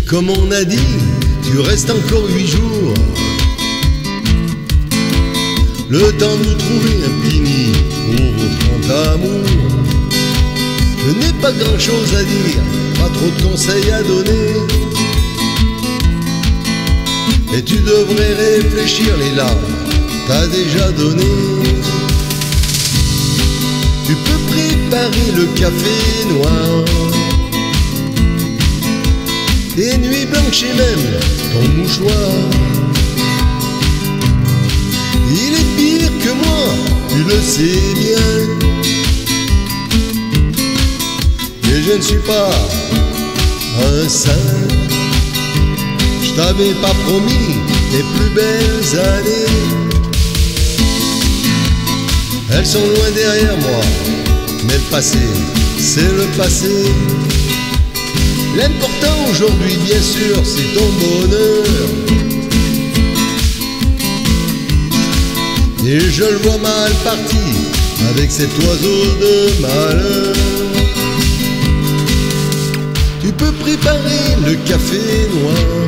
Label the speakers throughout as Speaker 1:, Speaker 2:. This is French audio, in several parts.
Speaker 1: comme on a dit, tu restes encore 8 jours. Le temps de nous trouver un fini pour votre amour. Je n'ai pas grand chose à dire, pas trop de conseils à donner. Et tu devrais réfléchir, les larmes t'as déjà donné. Tu peux préparer le café noir, tes nuits blanches et même ton mouchoir. Il est pire que moi, tu le sais bien. Et je ne suis pas un saint. Je t'avais pas promis les plus belles années. Elles sont loin derrière moi, mais le passé, c'est le passé. L'important aujourd'hui, bien sûr, c'est ton bonheur. Et je le vois mal parti avec cet oiseau de malheur. Tu peux préparer le café noir,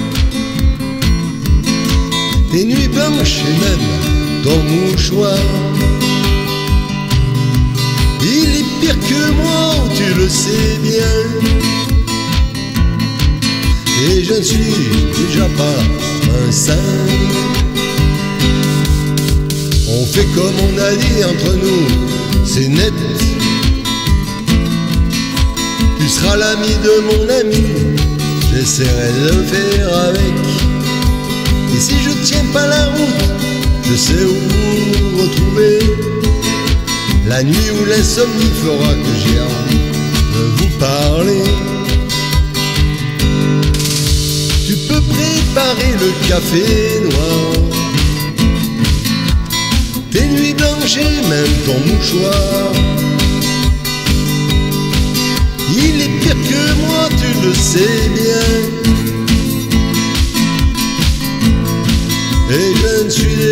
Speaker 1: tes nuits blanches et même ton mouchoir. Il est pire que moi, tu le sais bien. Et je ne suis déjà pas un saint. On fait comme on a dit entre nous, c'est net. Tu seras l'ami de mon ami, j'essaierai de le faire avec. Et si je tiens pas la route, je sais où vous retrouver. La nuit où l'insomnie fera que j'ai hâte de vous parler. Tu peux préparer le café noir, tes nuits blanches et même ton mouchoir. Il est pire que moi, tu le sais bien. Et je ne suis